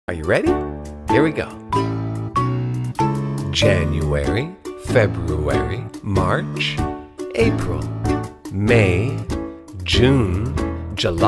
Are you ready? Here we go. January, February, March, April, May, June, July.